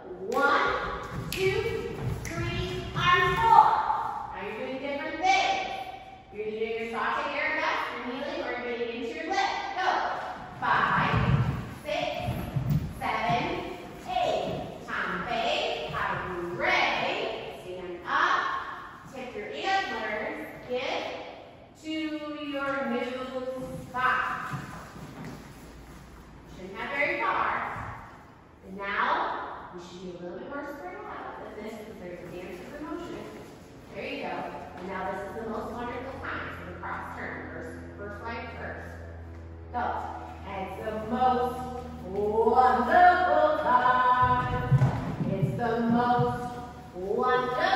1, 2, 3, arms forward. Now you're doing different things. You're either doing your sauté arabesque, you're kneeling, or you're getting into your lift. Go. 5, 6, 7, 8. Tombe, hare. Stand up. Tip your antlers. Get to your new spot. Shouldn't have very far. And now, you should be a little bit more spread out than this because there's a dance of motion. There you go. And now this is the most wonderful time for the cross turn. First leg first. Go. And it's the most wonderful time. It's the most wonderful